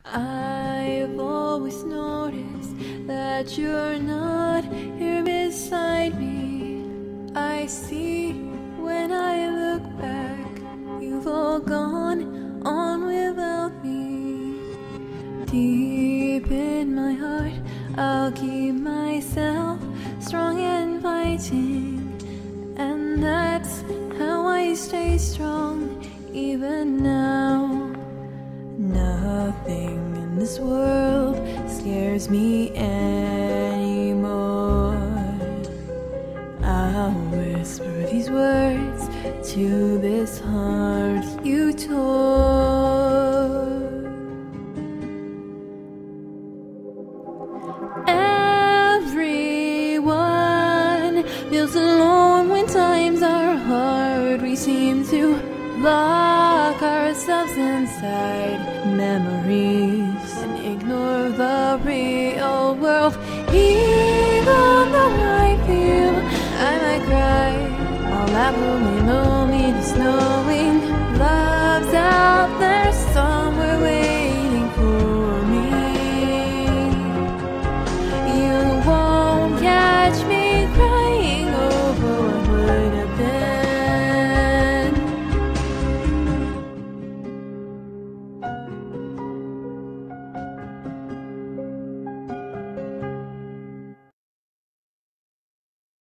I've always noticed that you're not here beside me. I see when I look back, you've all gone on without me. Deep in my heart, I'll keep myself strong and fighting, and that's how I stay strong even now. Nothing in this world scares me anymore. I'll whisper these words to this heart you tore. Everyone feels alone when times are hard. We seem to lock ourselves inside memories and ignore the real world. Even though I feel I might cry, I'll laugh when we know me to snow.